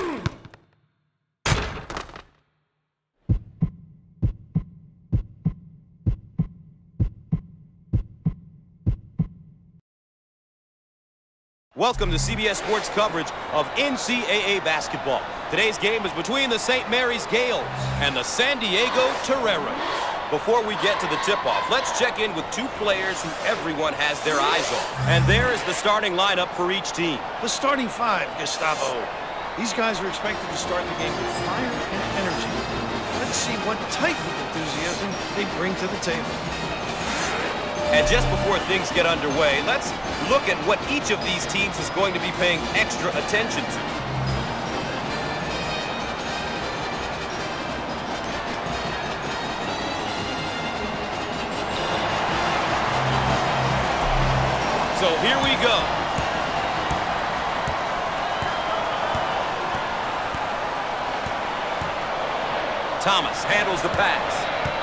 Welcome to CBS Sports coverage of NCAA basketball. Today's game is between the St. Mary's Gaels and the San Diego Tereros. Before we get to the tip-off, let's check in with two players who everyone has their eyes on. And there is the starting lineup for each team. The starting five, Gustavo. These guys are expected to start the game with fire and energy. Let's see what type of enthusiasm they bring to the table. And just before things get underway, let's look at what each of these teams is going to be paying extra attention to. So here we go. Thomas handles the pass.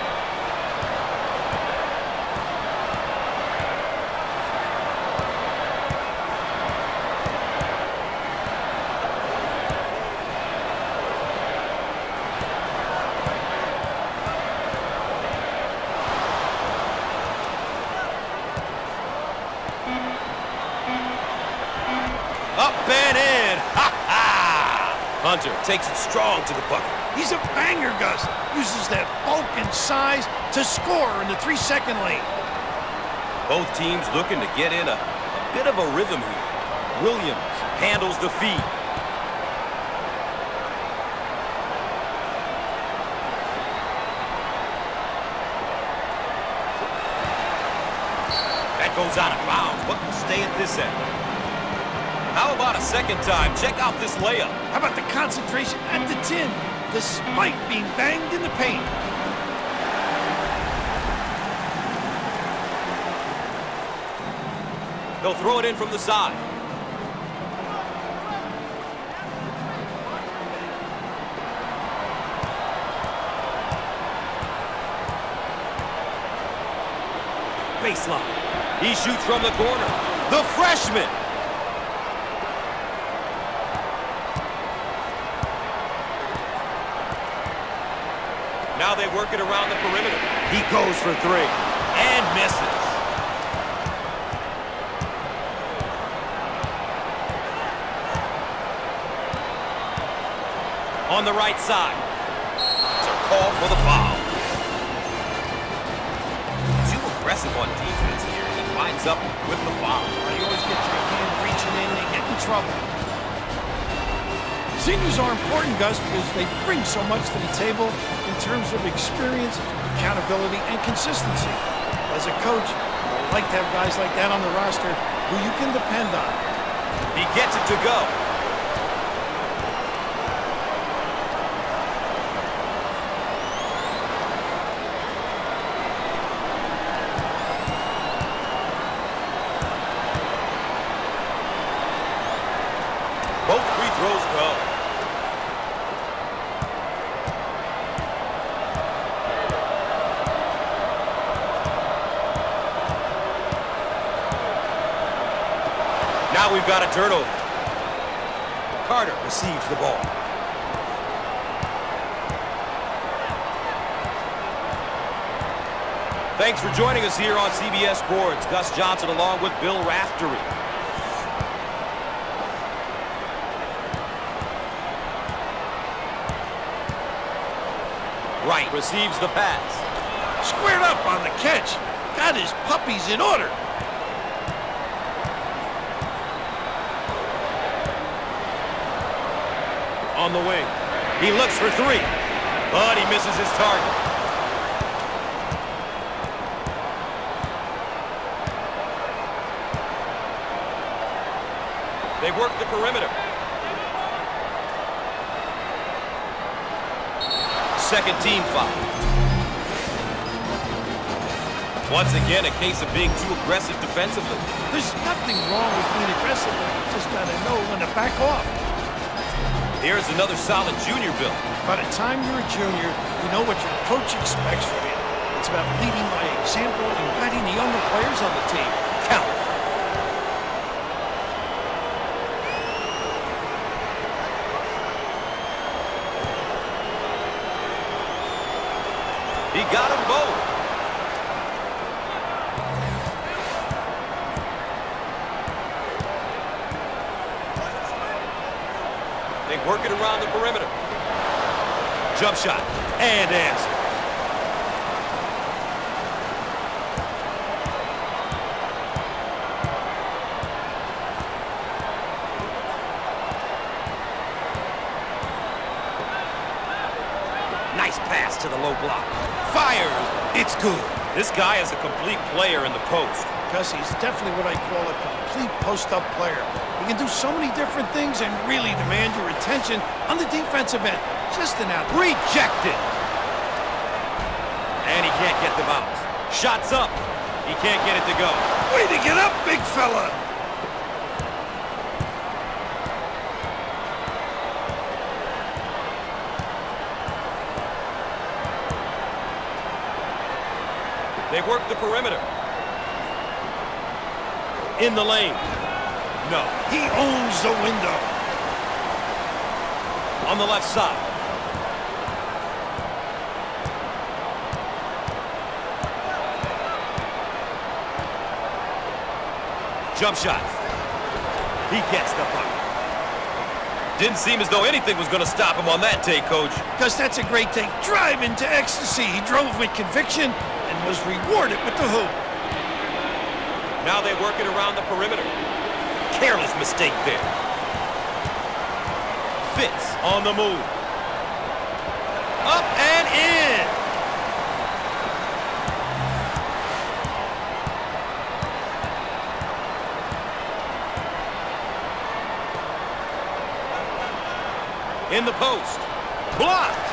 Up and in. Ha-ha! Hunter takes it strong to the bucket. He's a banger, Gus. Uses that bulk and size to score in the 3-second lane. Both teams looking to get in a bit of a rhythm here. Williams handles the feed. That goes out of bounds, but will stay at this end. How about a second time? Check out this layup. How about the concentration at the 10, despite being banged in the paint? They'll throw it in from the side. Baseline. He shoots from the corner. The freshman. Now they work it around the perimeter. He goes for three and misses. On the right side. It's a call for the foul. Too aggressive on defense here. He winds up with the foul. You always get your hand reaching in and get in trouble. Seniors are important, Gus, because they bring so much to the table in terms of experience, accountability, and consistency. As a coach, I like to have guys like that on the roster who you can depend on. He gets it to go. Both free throws go. Now we've got a turnover. Carter receives the ball. Thanks for joining us here on CBS Sports. Gus Johnson along with Bill Raftery. Wright receives the pass. Squared up on the catch. Got his puppies in order. On the wing. He looks for three, but he misses his target. They work the perimeter. Second team foul. Once again, a case of being too aggressive defensively. There's nothing wrong with being aggressive. You just got to know when to back off. Here's another solid junior build. By the time you're a junior, you know what your coach expects from you. It's about leading by example and guiding the younger players on the team. Count. He got them both. They work it around the perimeter. Jump shot and answer. Nice pass to the low block. Fires. It's good. This guy is a complete player in the post. Because he's definitely what I call a complete post-up player. He can do so many different things and really demand your attention on the defensive end. Just an out. Rejected. And he can't get the bounce. Shots up. He can't get it to go. Way to get up, big fella. They work the perimeter. In the lane. No. He owns the window. On the left side. Jump shot. He gets the puck. Didn't seem as though anything was going to stop him on that take, Coach. Because that's a great take. Drive into ecstasy. He drove with conviction and was rewarded with the hoop. Now they work it around the perimeter. Careless mistake there. Fitz on the move. Up and in. In the post. Blocked.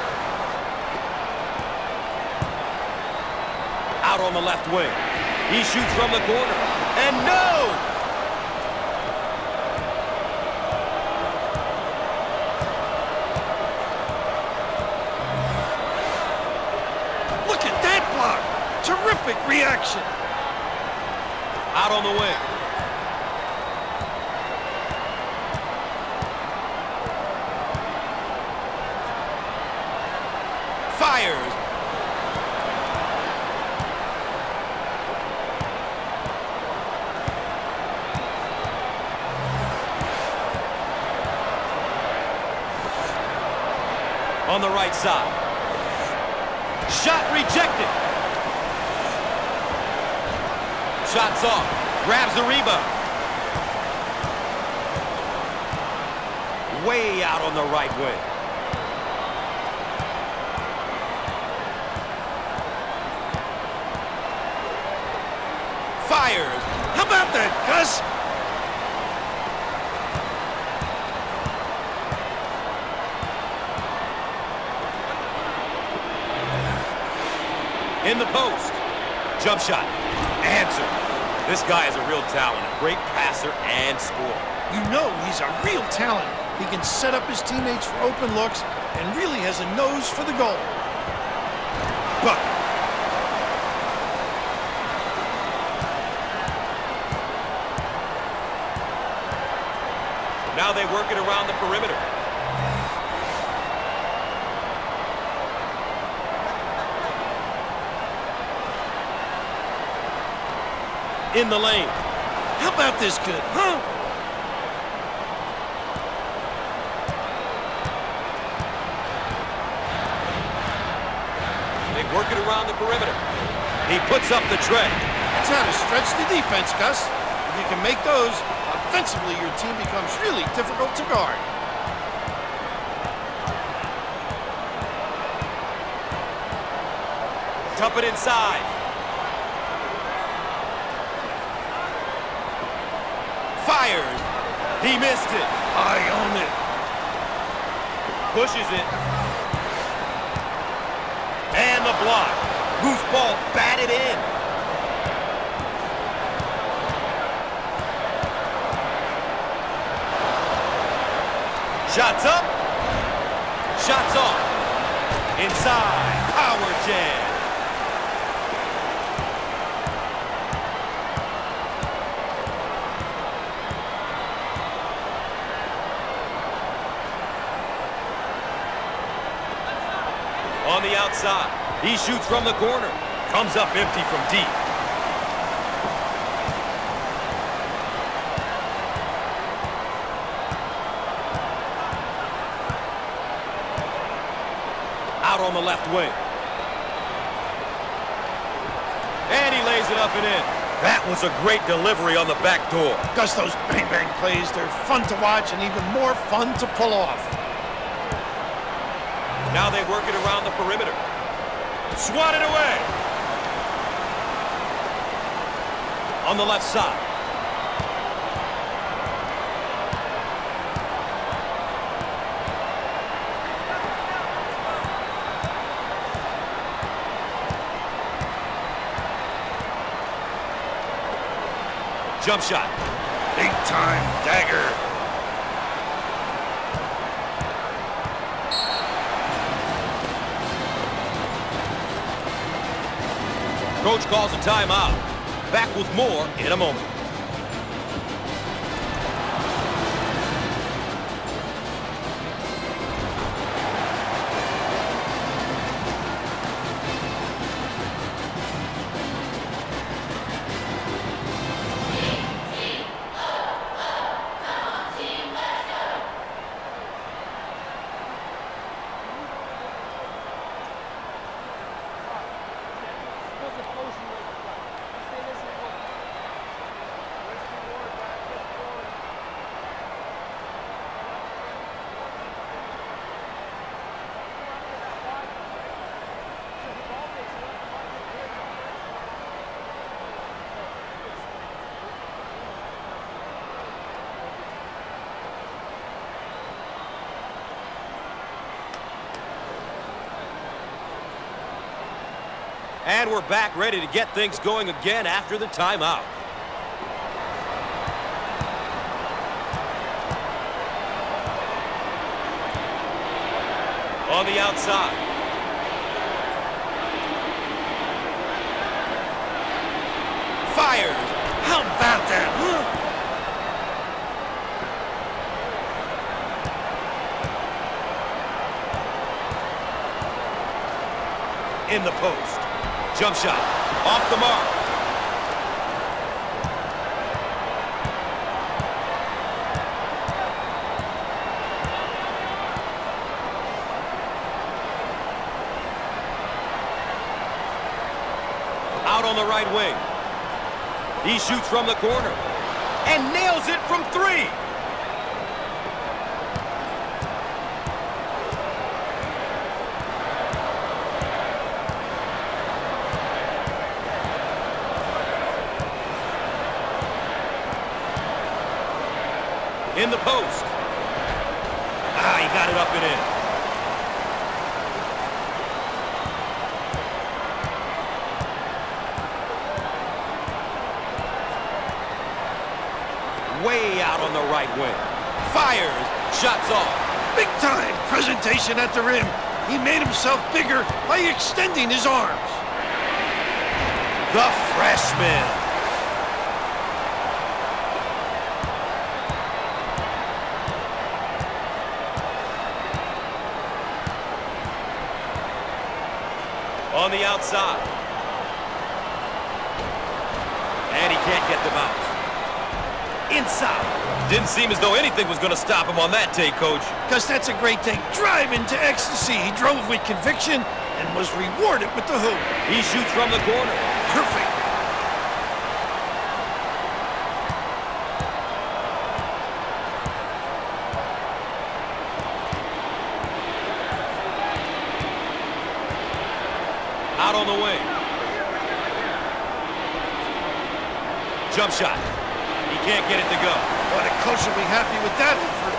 Out on the left wing. He shoots from the corner. And no! Look at that block. Terrific reaction. Out on the wing. Fires. On the right side. Shot rejected. Shots off. Grabs the rebound. Way out on the right wing. Fires. How about that, Gus? In the post. Jump shot. Answer. This guy is a real talent. A great passer and scorer. You know he's a real talent. He can set up his teammates for open looks and really has a nose for the goal. Buck. Now they work it around the perimeter. In the lane. How about this kid, huh? They work it around the perimeter. He puts up the tray. That's how to stretch the defense, Gus. If you can make those, offensively your team becomes really difficult to guard. Dump it inside. Fires. He missed it. I own it. Pushes it. And the block. Goose ball batted in. Shots up. Shots off. Inside. Power jam. On the outside. He shoots from the corner. Comes up empty from deep. Out on the left wing. And he lays it up and in. That was a great delivery on the back door. Gus, those bang-bang plays, they're fun to watch and even more fun to pull off. Now they work it around the perimeter. Swatted away. On the left side. Jump shot. Big time dagger. Coach calls a timeout. Back with more in a moment. And we're back ready to get things going again after the timeout. On the outside. Fired. How about that, huh? In the post. Jump shot. Off the mark. Out on the right wing. He shoots from the corner. And nails it from three. In the post. Ah, he got it up and in. Way out on the right wing. Fires. Shots off. Big time presentation at the rim. He made himself bigger by extending his arms. The freshman. On the outside. And he can't get the bounce. Inside. Didn't seem as though anything was going to stop him on that take, Coach. Because that's a great thing. Drive into ecstasy. He drove with conviction and was rewarded with the hoop. He shoots from the corner. Perfect. Out on the wing. Jump shot. He can't get it to go. Well, the coach will be happy with that effort.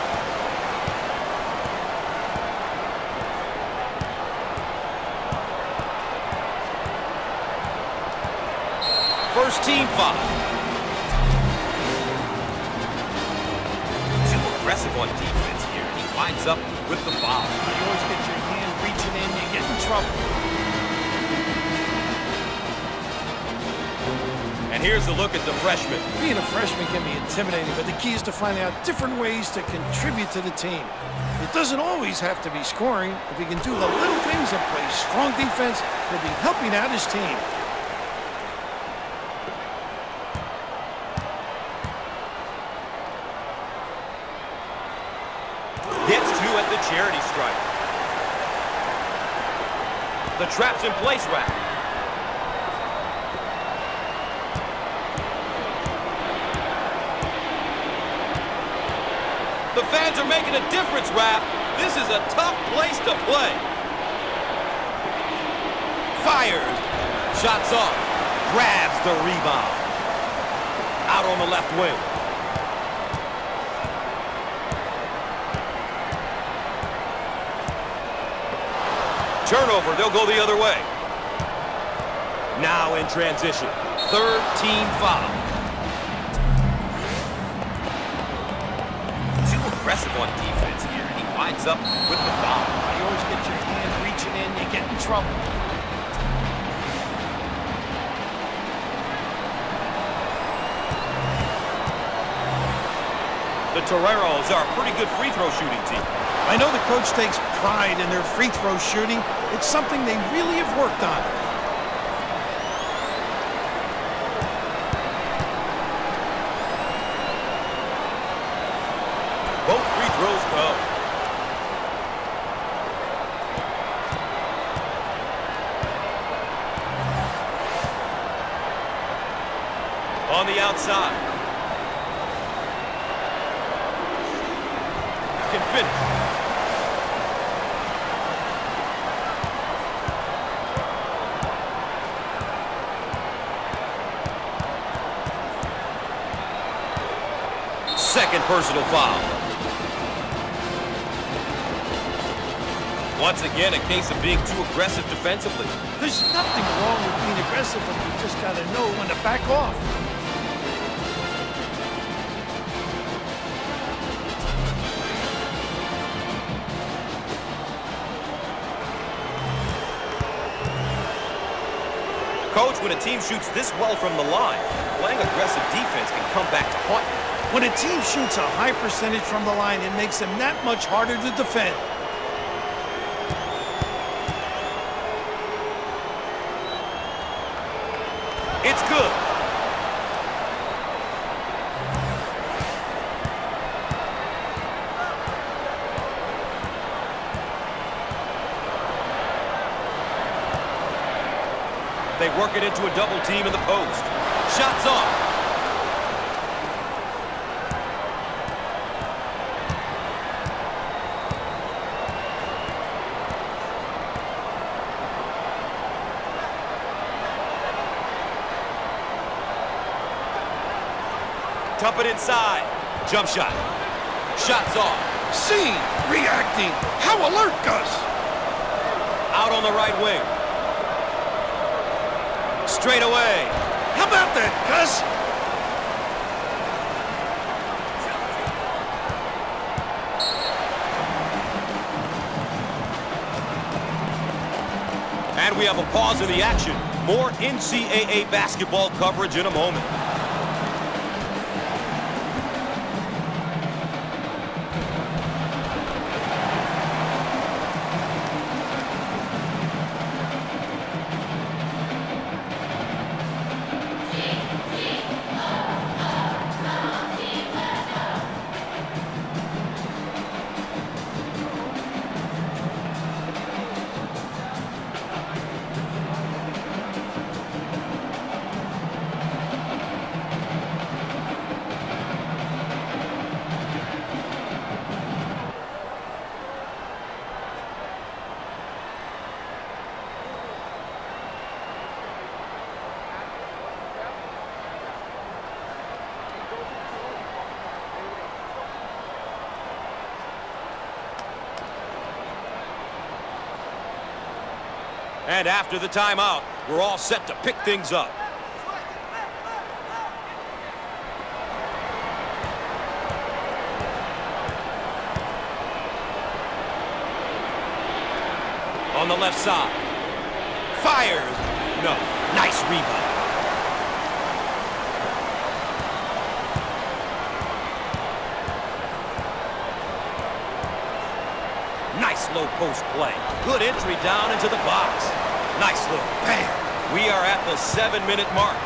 First team foul. Too aggressive on defense here. He winds up with the foul. You always get your hand reaching in, you get in trouble. And here's a look at the freshman. Being a freshman can be intimidating, but the key is to find out different ways to contribute to the team. It doesn't always have to be scoring. If he can do the little things and play strong defense, he'll be helping out his team. Gets two at the charity stripe. The trap's in place, Raph. The fans are making a difference, Raph. This is a tough place to play. Fires. Shots off. Grabs the rebound. Out on the left wing. Turnover. They'll go the other way. Now in transition. Third team foul. Aggressive on defense here, and he winds up with the foul. You always get your hand reaching in, you get in trouble. The Tereros are a pretty good free throw shooting team. I know the coach takes pride in their free throw shooting. It's something they really have worked on. Both free throws go. On the outside. Can finish. Second personal foul. Once again, a case of being too aggressive defensively. There's nothing wrong with being aggressive, but you just got to know when to back off. Coach, when a team shoots this well from the line, playing aggressive defense can come back to haunt you. When a team shoots a high percentage from the line, it makes them that much harder to defend. It's good. They work it into a double team in the post. Shots off. Dump it inside. Jump shot. Shots off. Seen, reacting. How alert, Gus. Out on the right wing. Straight away. How about that, Gus? And we have a pause in the action. More NCAA basketball coverage in a moment. And after the timeout, we're all set to pick things up. On the left side. Fires. No. Nice rebound. Nice low post play. Good entry down into the box. Nice look. Bam! We are at the 7-minute mark.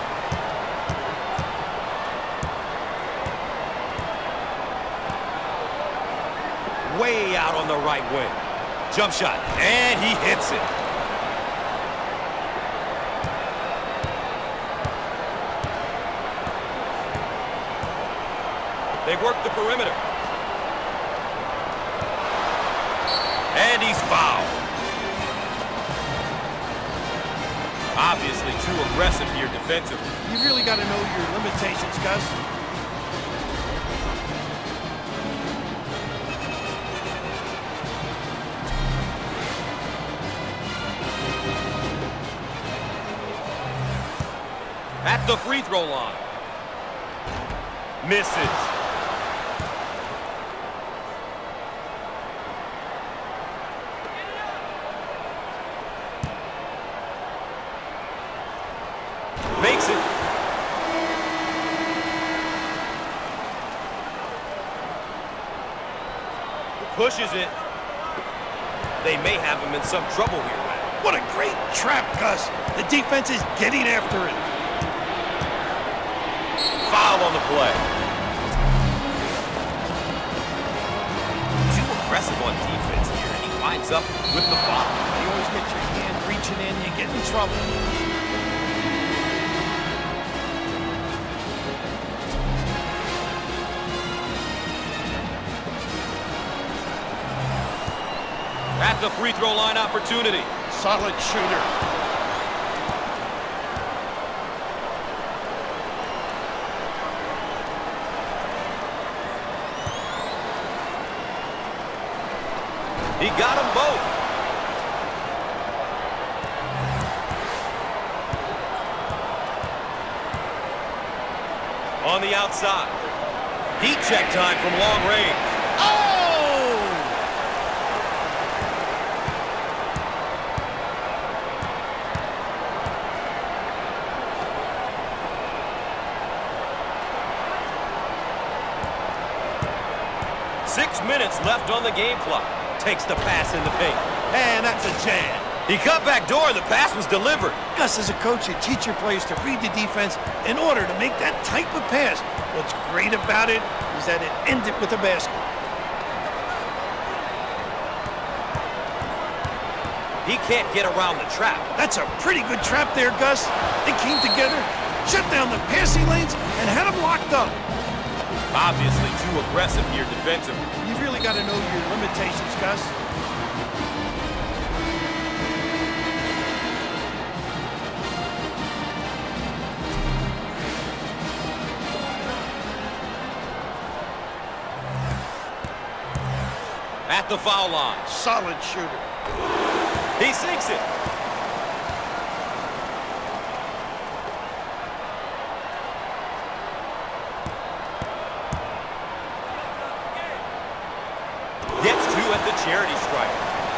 Way out on the right wing. Jump shot, and he hits it. They work the perimeter. And he's fouled. Obviously too aggressive here defensively. You really got to know your limitations, Gus. At the free throw line. Misses. Makes it. Pushes it. They may have him in some trouble here. What a great trap, Gus. The defense is getting after it. Foul on the play. Too aggressive on defense here. He winds up with the foul. You always get your hand reaching in, you get in trouble. At the free throw line opportunity. Solid shooter. He got them both. On the outside. Heat check time from long range. Oh! 6 minutes left on the game clock. Takes the pass in the paint. And that's a jam. He cut back door. The pass was delivered. Gus, as a coach, you teach your players to read the defense in order to make that type of pass. What's great about it is that it ended with a basket. He can't get around the trap. That's a pretty good trap there, Gus. They came together, shut down the passing lanes, and had them locked up. Obviously too aggressive here defensively. You really got to know your limitations, Gus. At the foul line. Solid shooter. He sinks it. Gets two at the charity stripe.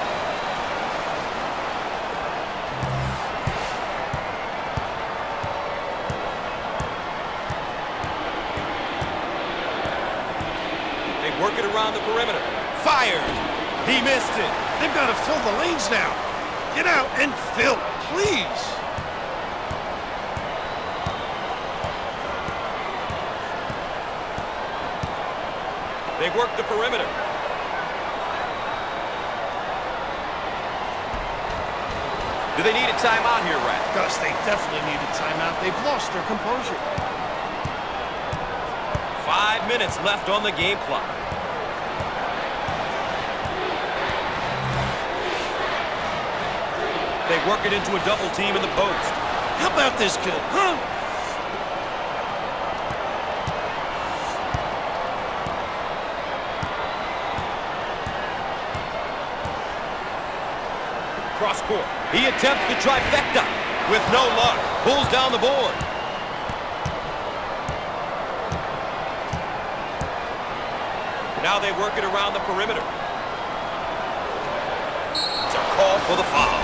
They work it around the perimeter. Fires. He missed it. They've got to fill the lanes now. Get out and fill, please. They work the perimeter. Do they need a timeout here, Rat? Gus, they definitely need a timeout. They've lost their composure. 5 minutes left on the game clock. They work it into a double team in the post. How about this kid, huh? Cross court. He attempts the trifecta with no luck. Pulls down the board. Now they work it around the perimeter. It's a call for the foul.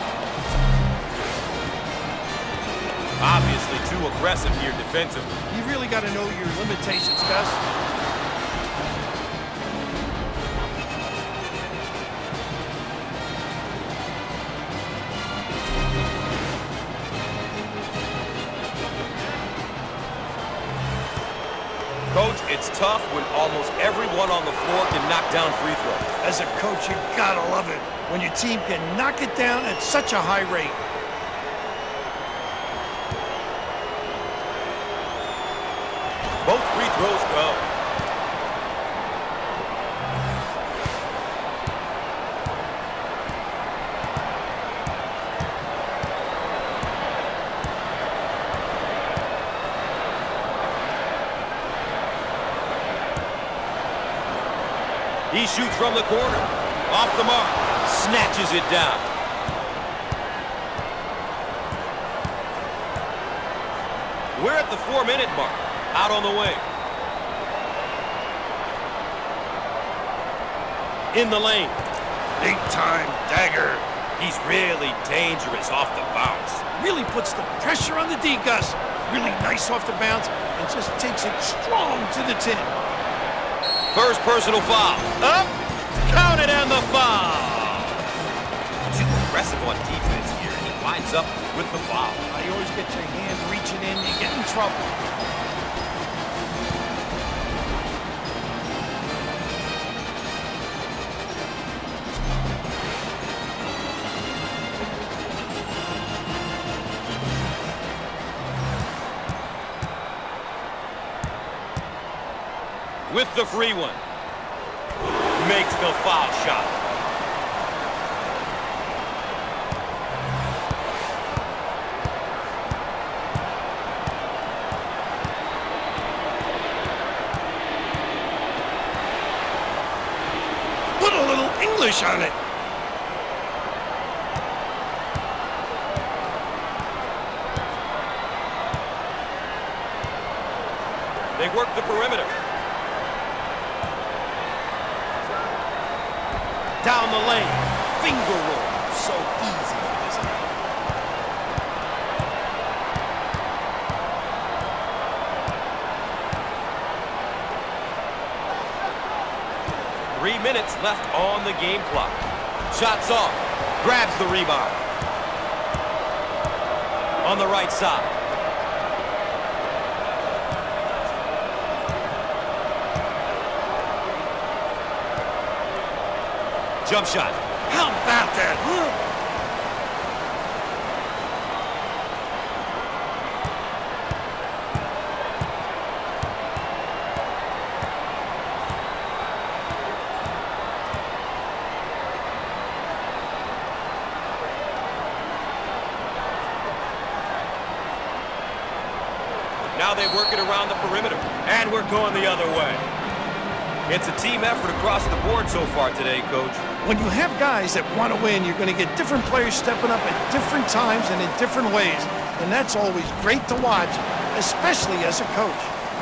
Obviously too aggressive here defensively. You really got to know your limitations, Gus. It's tough when almost everyone on the floor can knock down free throws. As a coach, you gotta love it when your team can knock it down at such a high rate. Both free throws go. He shoots from the corner. Off the mark. Snatches it down. We're at the 4-minute mark. Out on the wing. In the lane. Big time dagger. He's really dangerous off the bounce. Really puts the pressure on the D, Gus. Really nice off the bounce and just takes it strong to the tin. First personal foul. Up. Counted and the foul. Too aggressive on defense here. He winds up with the foul. You always get your hand reaching in. You get in trouble. With the free one. Makes the foul shot. Put a little English on it. They work the perimeter. Down the lane. Finger roll. So easy for this guy. Three minutes left on the game clock. Shots off. Grabs the rebound. On the right side. Jump shot. How about that? Now they work it around the perimeter. And we're going the other way. It's a team effort across the board so far today, Coach. When you have guys that want to win, you're going to get different players stepping up at different times and in different ways. And that's always great to watch, especially as a coach.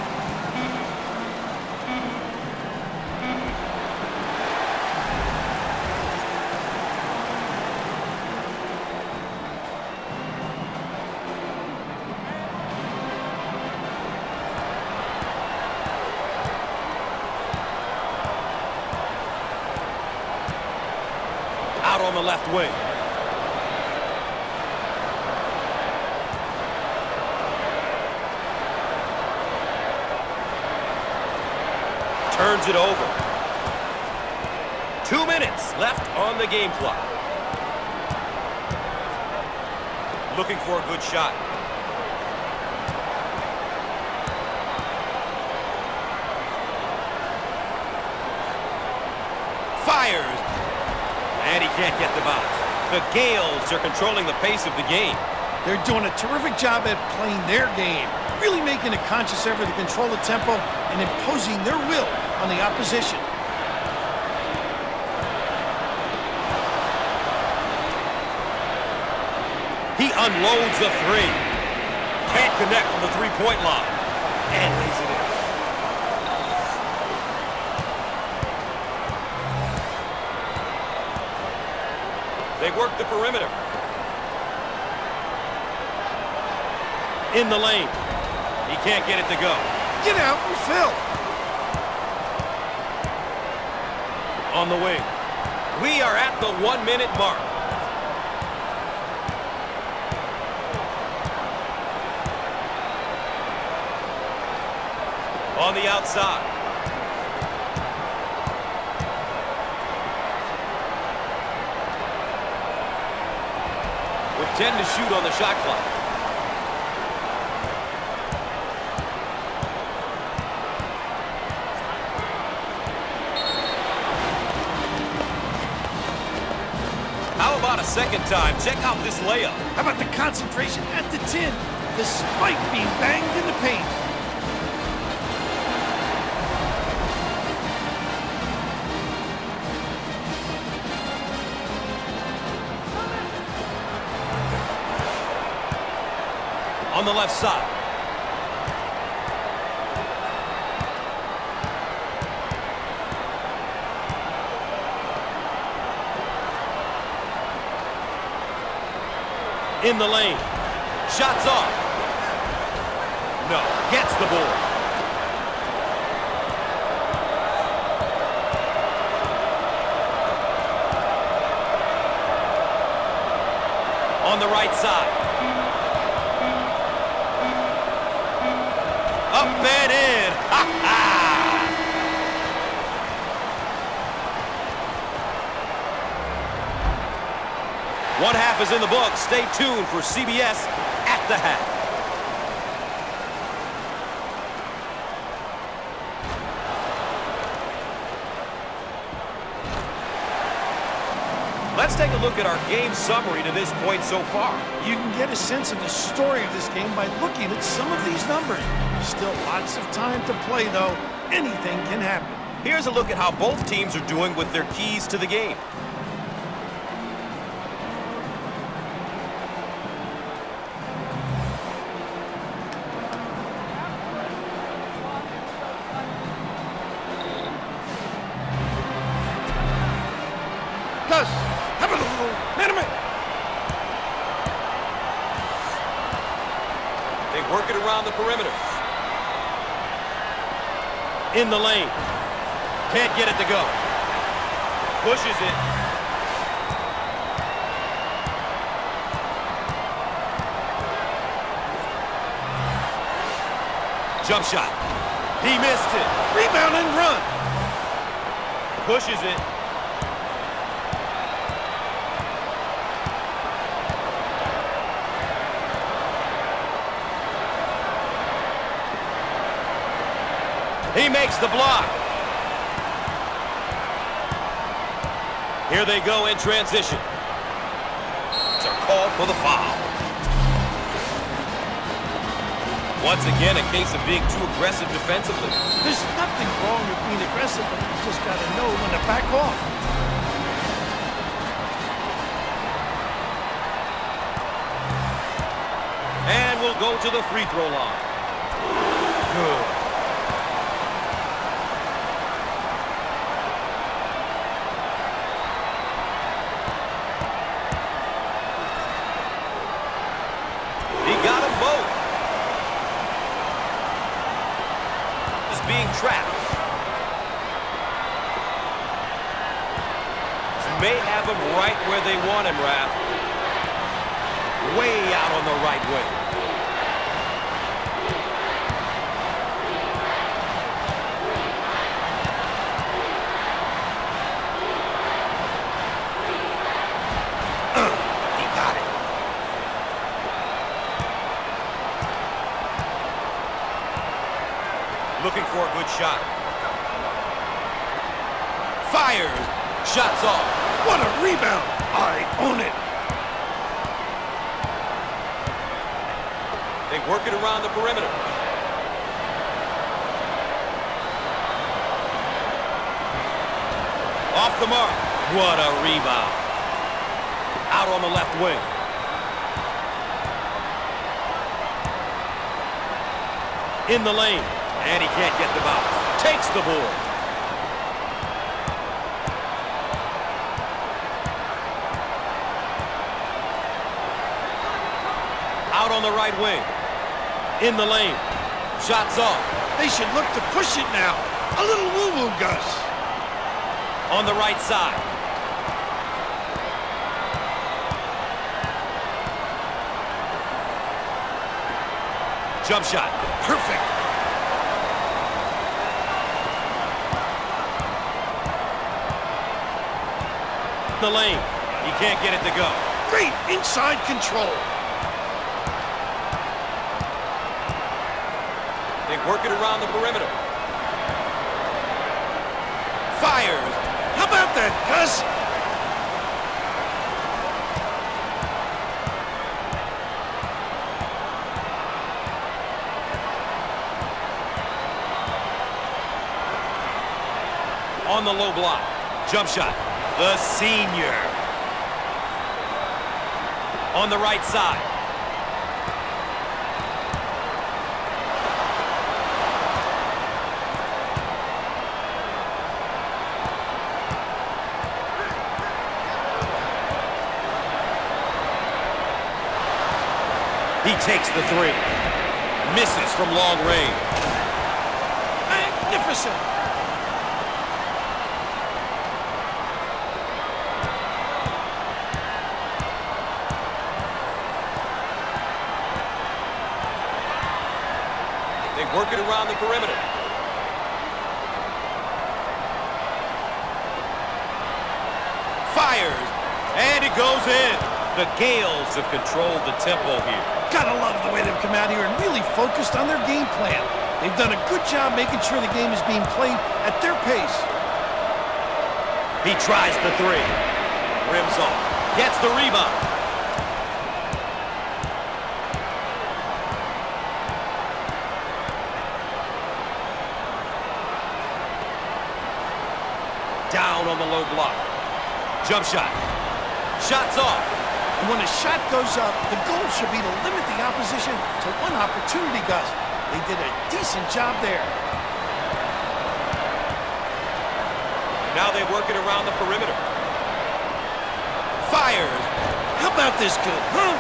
Out on the left wing. Turns it over. 2 minutes left on the game clock. Looking for a good shot. Fires. And he can't get the bounce. The Gaels are controlling the pace of the game. They're doing a terrific job at playing their game, really making a conscious effort to control the tempo and imposing their will on the opposition. He unloads the three. Can't connect from the three-point line. And lays it in. They work the perimeter. In the lane. He can't get it to go. Get out and fill. On the wing. We are at the 1-minute mark. On the outside. With 10 to shoot on the shot clock. How about a second time? Check out this layup. How about the concentration at the 10, despite being banged in the paint? On the left side. In the lane. Shots off. No. Gets the ball. On the right side. Up and in. Ha ha! One half is in the book. Stay tuned for CBS at the half. Let's take a look at our game summary to this point so far. You can get a sense of the story of this game by looking at some of these numbers. Still lots of time to play, though. Anything can happen. Here's a look at how both teams are doing with their keys to the game. Gus, have a little minute. They work it around the perimeter. In the lane. Can't get it to go. Pushes it. Jump shot. He missed it. Rebound and run. Pushes it. He makes the block. Here they go in transition. It's a call for the foul. Once again, a case of being too aggressive defensively. There's nothing wrong with being aggressive, but you just got to know when to back off. And we'll go to the free throw line. Good. Being trapped. May have him right where they want him, Raph. Way out on the right wing. He got it. Looking for a good shot. Fires. Shots off. What a rebound. I own it. They work it around the perimeter. Off the mark. What a rebound. Out on the left wing. In the lane. And he can't get the bounce. Takes the board. Out on the right wing. In the lane. Shots off. They should look to push it now. A little woo-woo, Gus. On the right side. Jump shot. Perfect. In the lane. He can't get it to go. Great inside control. They work it around the perimeter. Fires. How about that, Gus? On the low block. Jump shot. The senior. On the right side. He takes the three. Misses from long range. Magnificent. They work it around the perimeter. Fires. And it goes in. The Gaels have controlled the tempo here. Gotta love the way they've come out here and really focused on their game plan. They've done a good job making sure the game is being played at their pace. He tries the three. Rims off. Gets the rebound. Down on the low block. Jump shot. Shots off. And when a shot goes up, the goal should be to limit the opposition to one opportunity, Gus. They did a decent job there. Now they work it around the perimeter. Fires. How about this kid, huh?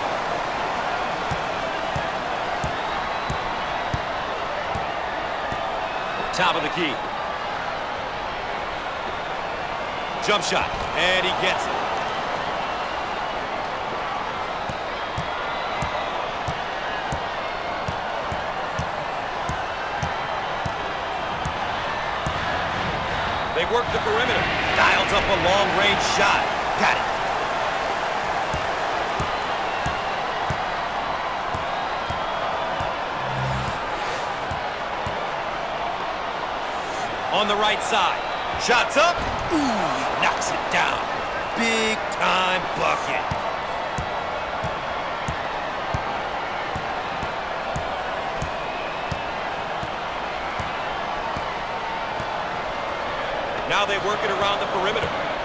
Top of the key. Jump shot. And he gets it. They work the perimeter. Dials up a long-range shot. Got it. On the right side. Shots up. Ooh, he knocks it down. Big-time bucket. Now they work it around the perimeter.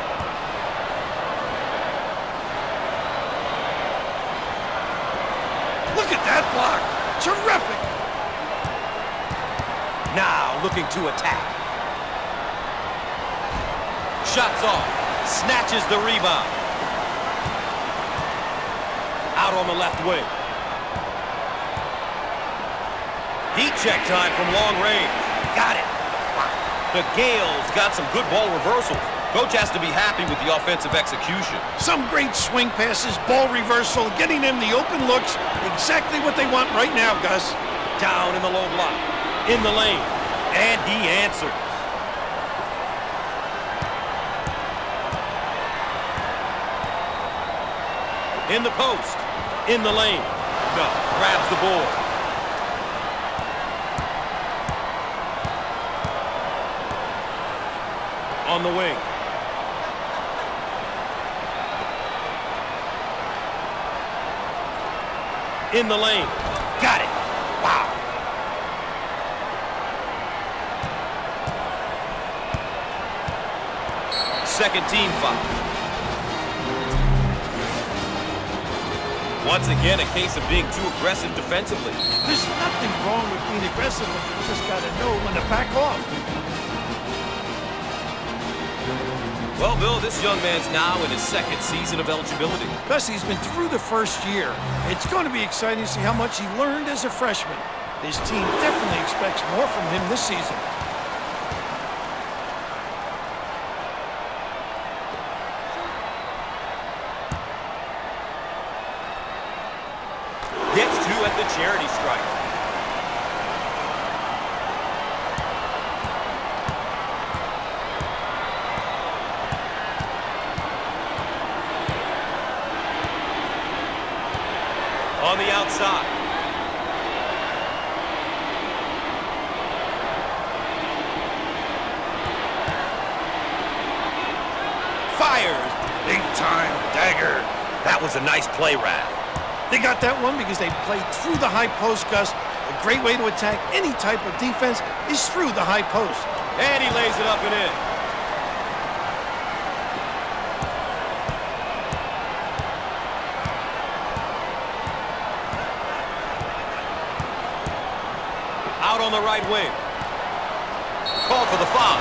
Look at that block. Terrific. Now looking to attack. Shots off. Snatches the rebound. Out on the left wing. Heat check time from long range. Got it. The Gaels got some good ball reversals. Coach has to be happy with the offensive execution. Some great swing passes, ball reversal, getting them the open looks. Exactly what they want right now, Gus. Down in the low block. In the lane. And he answers. In the post. In the lane. No. Grabs the board. On the wing. In the lane. Got it. Wow. Second team foul. Once again, a case of being too aggressive defensively. There's nothing wrong with being aggressive, but you just got to know when to back off. Well, Bill, this young man's now in his second season of eligibility. Gusie's been through the first year. It's going to be exciting to see how much he learned as a freshman. His team definitely expects more from him this season. Gets two at the charity stripe. On the outside. Fires. Big time dagger. That was a nice play, Raph. They got that one because they played through the high post, Gus. A great way to attack any type of defense is through the high post. And he lays it up and in. Out on the right wing. Call for the foul.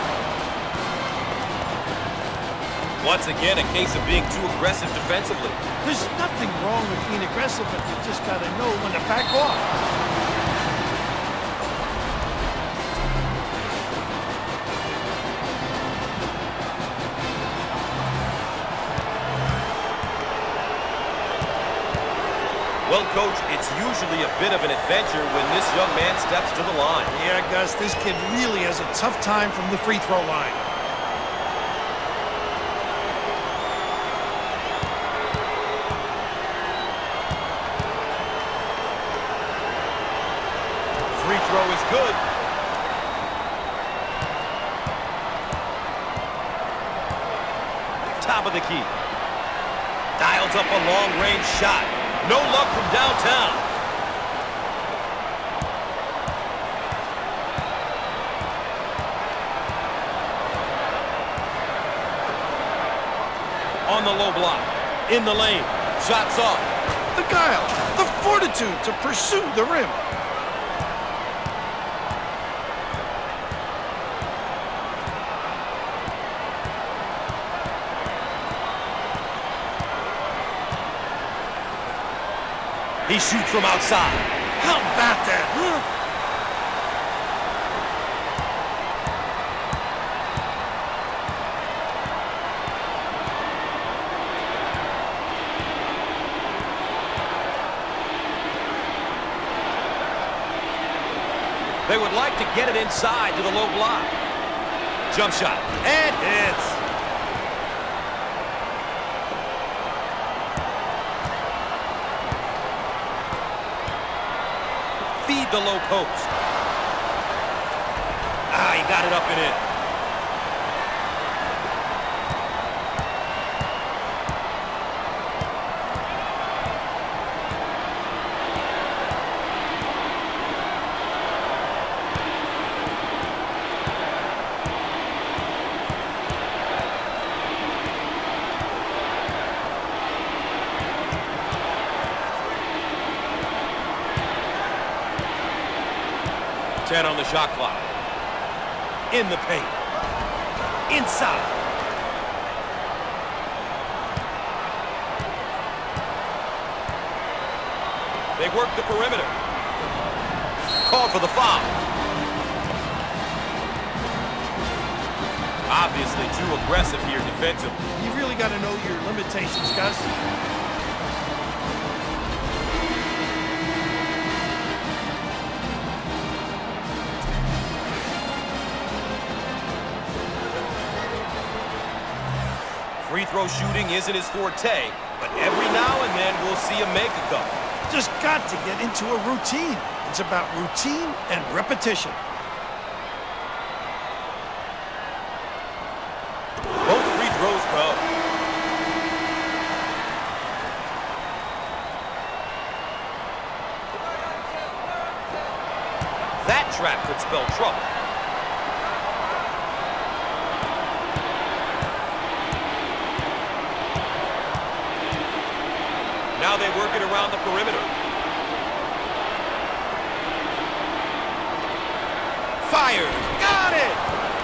Once again, a case of being too aggressive defensively. There's nothing wrong with being aggressive, but you just got to know when to back off. Well, Coach, it's usually a bit of an adventure when this young man steps to the line. Yeah, Gus, this kid really has a tough time from the free throw line. Free throw is good. Top of the key. Dials up a long-range shot. No luck from downtown. On the low block. In the lane. Shots off. The Gaels, the fortitude to pursue the rim. He shoots from outside. How about that, huh? They would like to get it inside to the low block. Jump shot. And hits. Feed the low post. He got it up and in. On the shot clock. In the paint. Inside. They work the perimeter. Call for the foul. Obviously too aggressive here defensively. You really got to know your limitations, Gus. Free throw shooting isn't his forte, but every now and then we'll see him make a couple. Just got to get into a routine. It's about routine and repetition. Both free throws go. That trap could spell trouble. Now they work it around the perimeter. Fires. Got it!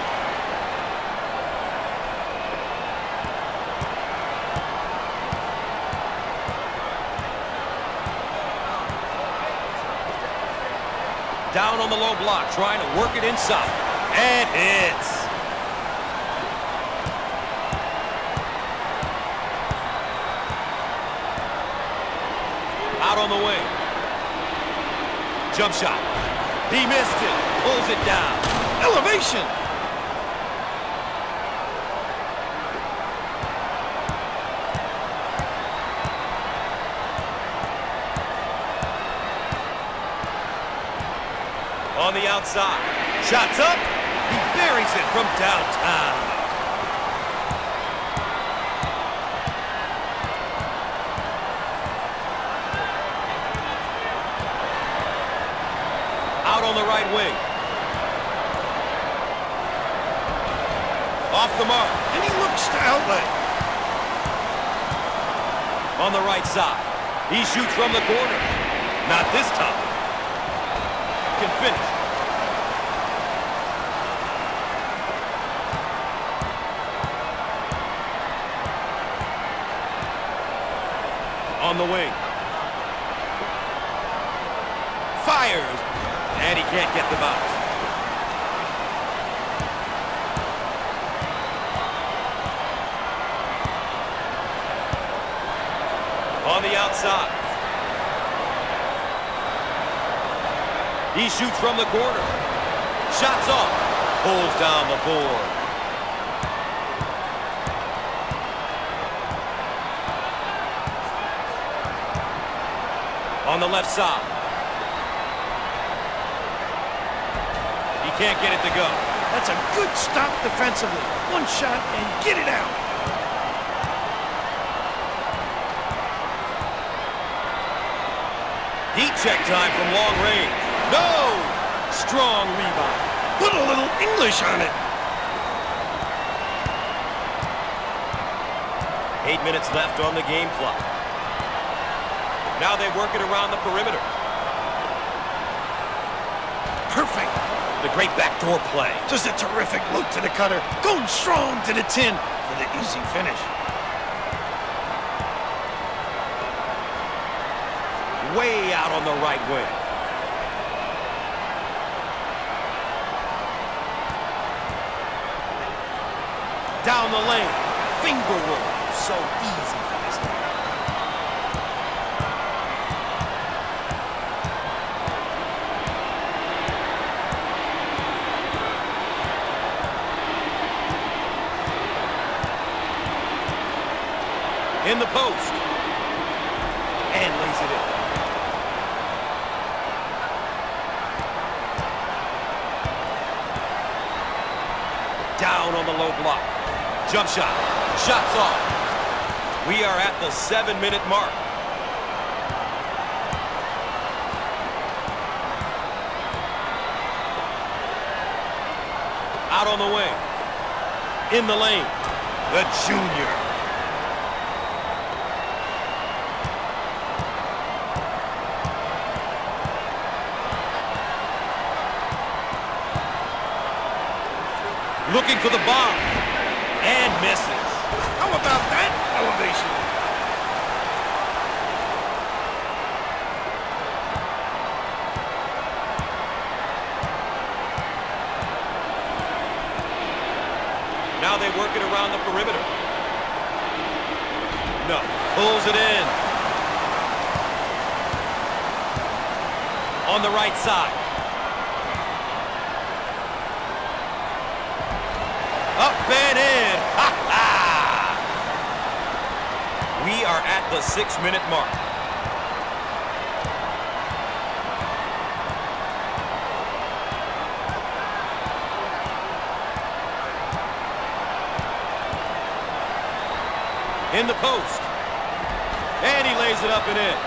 Down on the low block, trying to work it inside. And hits. Out on the wing. Jump shot. He missed it. Pulls it down. Elevation. On the outside. Shots up. He buries it from downtown. Out on the right wing. Off the mark. And he looks to outlet. On the right side. He shoots from the corner. Not this time. Can finish. On the wing. Fires. And he can't get the bounce. On the outside. He shoots from the corner. Shots off. Pulls down the board. On the left side. He can't get it to go. That's a good stop defensively. One shot and get it out. Heat check time from long range. No! Strong rebound. Put a little English on it. 8 minutes left on the game clock. Now they work it around the perimeter. Perfect. The great backdoor play. Just a terrific look to the cutter. Going strong to the tin for the easy finish. Way out on the right wing. Down the lane. Finger roll. So easy for this guy. In the post. And lays it in. Down on the low block. Jump shot. Shots off. We are at the 7-minute mark. Out on the wing. In the lane. The junior. Looking for the bomb. And misses. How about that elevation? Now they work it around the perimeter. No. Pulls it in. On the right side. Up and in. Ha ha! We are at the 6-minute mark. In the post. And he lays it up and in.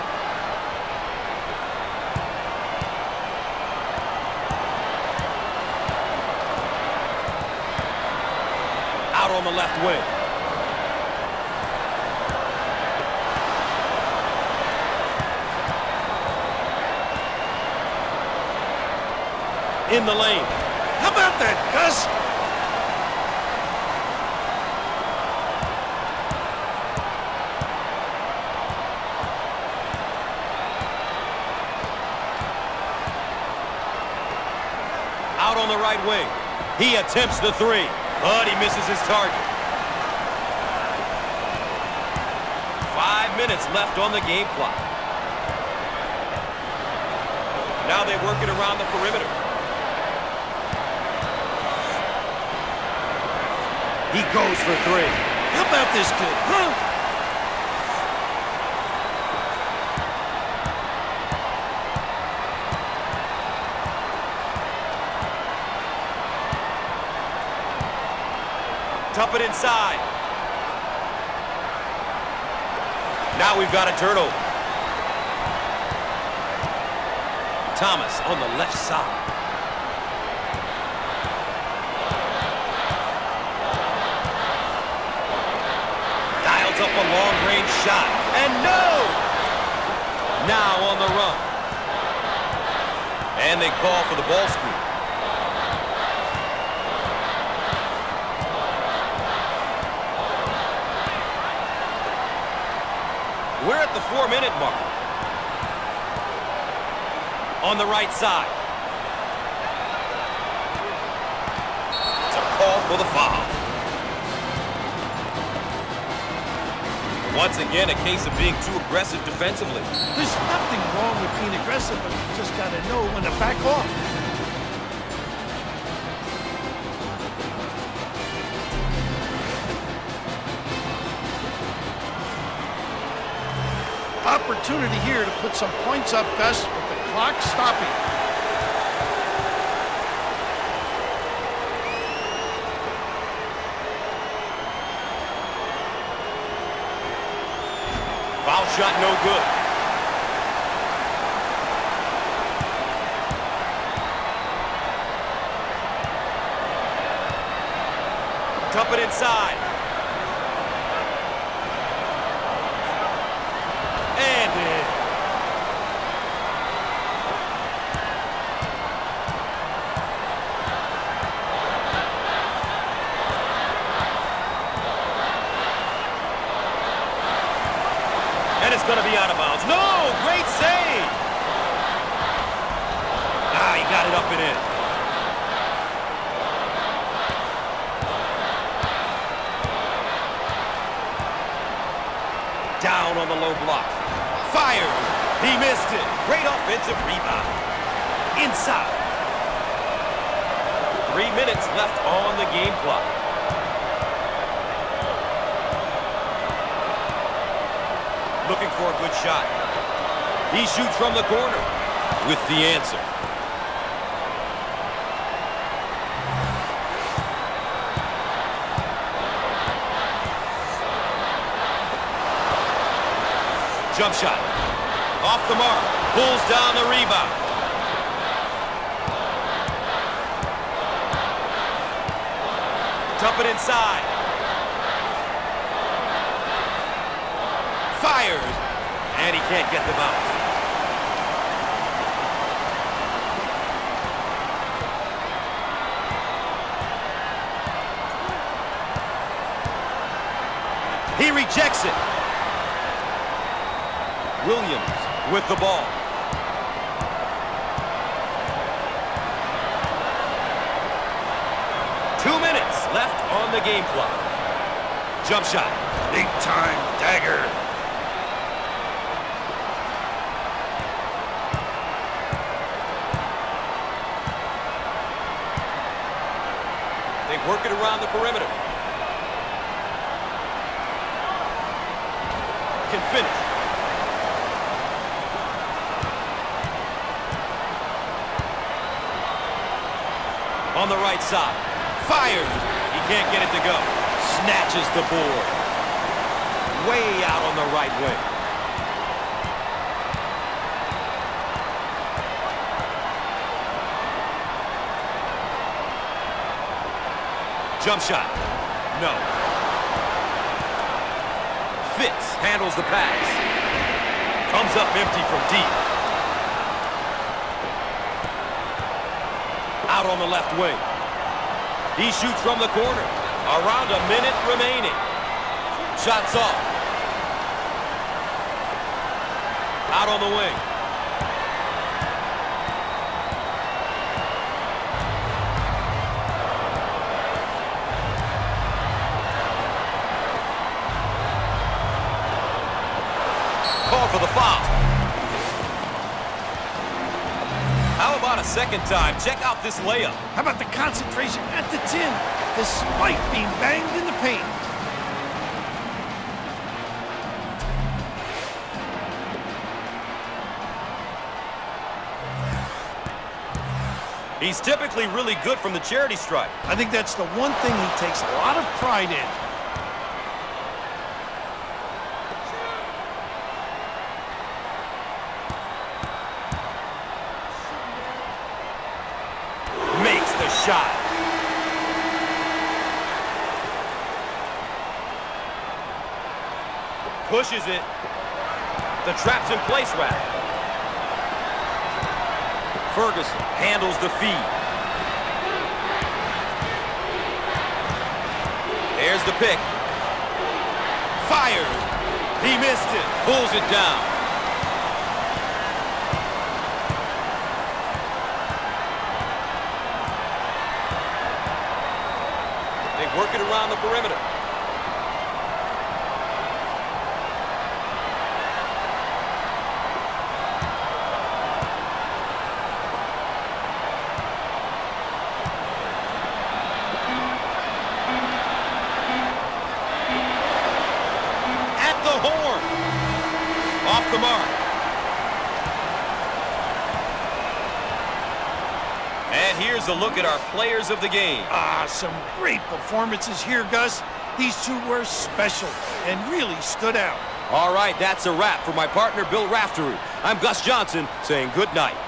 Out on the left wing. In the lane. How about that, Gus? Out on the right wing. He attempts the three, but he misses his target. 5 minutes left on the game clock. Now they work it around the perimeter. He goes for three. How about this kid, huh? Dump it inside. Now we've got a turnover. Thomas on the left side. Dials up a long-range shot. And no! Now on the run. And they call for the ball screen. We're at the 4-minute mark. On the right side. It's a call for the foul. Once again, a case of being too aggressive defensively. There's nothing wrong with being aggressive, but you just got to know when to back off. Opportunity here to put some points up, Gus, with the clock stopping. Foul shot no good. Dump it inside. And in. And it's going to be out of bounds. No! Great save! Ah, he got it up and in. Down on the low block. Fired. He missed it. Great offensive rebound. Inside. 3 minutes left on the game clock. Looking for a good shot. He shoots from the corner with the answer. Jump shot. Off the mark. Pulls down the rebound. Dump it inside. Fires. And he can't get the bounce. He rejects it. Williams with the ball. Two minutes left on the game clock. Jump shot. Big time dagger. They work it around the perimeter. Can finish. On the right side. Fires. He can't get it to go. Snatches the board. Way out on the right wing. Jump shot. No. Fitz handles the pass. Comes up empty from deep. Out on the left wing. He shoots from the corner. Around a minute remaining. Shots off. Out on the wing. Call for the foul. How about a second time? Check out this layup. How about the concentration at the 10, despite being banged in the paint? He's typically really good from the charity stripe. I think that's the one thing he takes a lot of pride in. Makes the shot. Pushes it. The trap's in place, Rap. Ferguson handles the feed. There's the pick. Fires. He missed it. Pulls it down. They work it around the perimeter. Off the mark. And here's a look at our players of the game. Some great performances here, Gus. These two were special and really stood out. All right, that's a wrap for my partner, Bill Raftery. I'm Gus Johnson saying good night.